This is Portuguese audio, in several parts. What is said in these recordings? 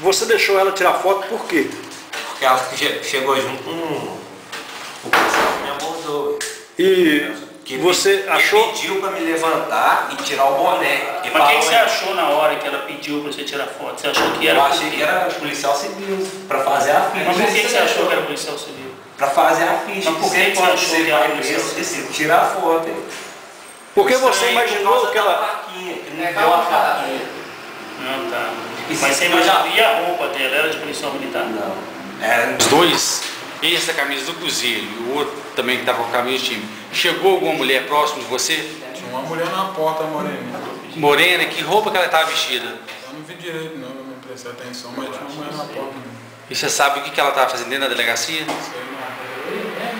você deixou ela tirar foto por quê? Porque ela chegou junto com o policial que me abordou. E você achou... Ele pediu para me levantar e tirar o boné. Mas o que você achou na hora que ela pediu para você tirar foto? Você achou que era... Eu achei que era policial civil, para fazer a ficha. Mas por que você achou que era policial civil? Para fazer a ficha. Mas por que você achou que era policial civil? Tirar a foto. Porque você imaginou que ela... Não deu a faquinha. Não, tá. Mas você imaginou e a roupa dela era de policial militar? Não. Os dois, esse da camisa do Cruzeiro e o outro também que estava com a camisa de time. Chegou alguma mulher próximo de você? Tinha uma mulher na porta, morena. Morena, que roupa que ela estava vestida? Eu não vi direito não, não prestei atenção, mas tinha uma mulher na porta. E você sabe o que ela estava fazendo dentro da delegacia? Sei não.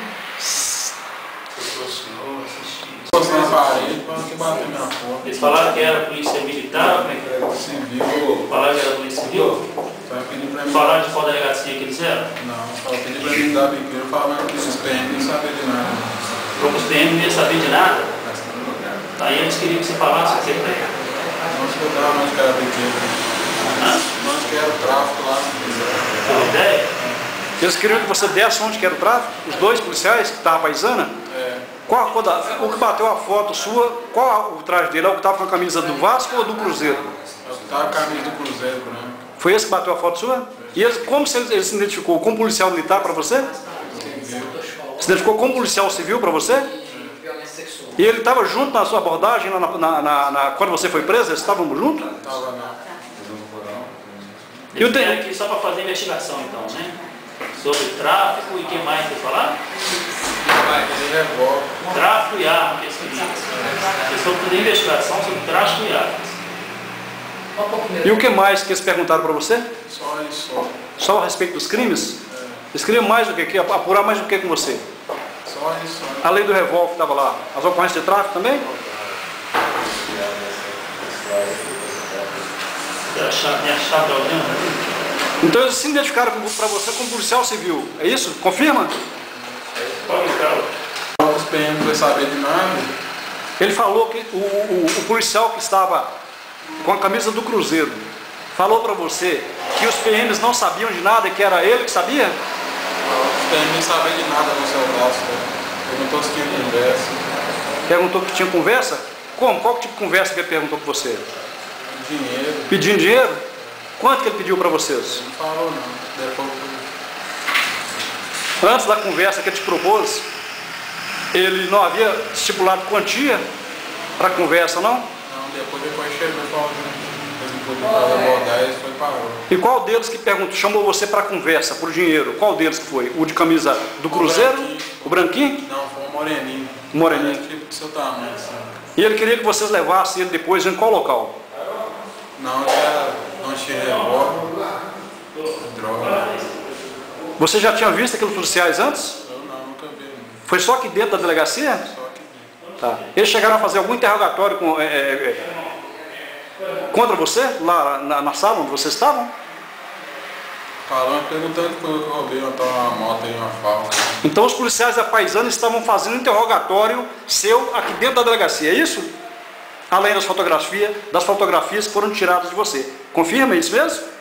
Encostou na parede para não bater minha porta. Eles falaram que era polícia militar? Como é que era? Civil. Falaram que era polícia civil? Falaram de qual delegacia que eles eram? Não, só pedi para me dar biqueiro falando que os PM não sabiam de nada. Como os PM não iam saber de nada? Aí eles queriam que você falasse o que para ele? Não escutava onde que era biqueiro. Onde que era o tráfico lá. Tem ideia? Eles queriam que você desse onde que era o tráfico? Os dois policiais que estavam paisana? É. O que bateu a foto sua, qual o traje dele? É o que estava com a camisa do Vasco ou do Cruzeiro? É o que estava com a camisa do Cruzeiro, né? Foi esse que bateu a foto sua? E como ele se identificou? Como policial militar para você? Se identificou como policial civil para você? E ele estava junto na sua abordagem, quando você foi preso? Eles estavam juntos? Estava não. Eles vieram aqui só para fazer investigação então, né? Sobre tráfico e o que mais você falar? Tráfico e arma, que eles queriam. Eles foram fazer investigação sobre tráfico e armas. E o que mais que eles perguntaram para você? Só isso. Só a respeito dos crimes? Eles queriam mais o que? Apurar mais o que com você? Só isso. Além do revólver que estava lá, as ocorrências de tráfico também? Me acharam alguém, né? Então eles se identificaram para você como policial civil, é isso? Confirma? Os PM não vai saber de nada. Ele falou que o policial que estava com a camisa do Cruzeiro falou para você que os PMs não sabiam de nada e que era ele que sabia? Os PM não sabiam de nada no seu braço. Perguntou se tinha conversa. Perguntou que tinha conversa? Como? Qual tipo de conversa que ele perguntou para você? Dinheiro. Pedindo dinheiro? Quanto que ele pediu para vocês? Não falou não. Depois... Antes da conversa que ele te propôs, ele não havia estipulado quantia para a conversa, não? Não, depois chegou e falou para abordar e foi parou. E qual deles que chamou você para a conversa, por dinheiro? Qual deles que foi? O de camisa do Cruzeiro? O branquinho? Não, foi o moreninho. O moreninho. Tipo do seu tamanho, assim. E ele queria que vocês levassem ele depois em qual local? Não, era onde tinha revólver, droga. Você já tinha visto aqueles policiais antes? Eu não, nunca vi. Foi só aqui dentro da delegacia? Só aqui dentro. Tá. Eles chegaram a fazer algum interrogatório contra você, lá na sala onde vocês estavam? Falando, perguntando que eu roubei uma moto e uma falca. Então os policiais da Paisana estavam fazendo interrogatório seu aqui dentro da delegacia, é isso? Além das fotografias que foram tiradas de você. Confirma isso mesmo?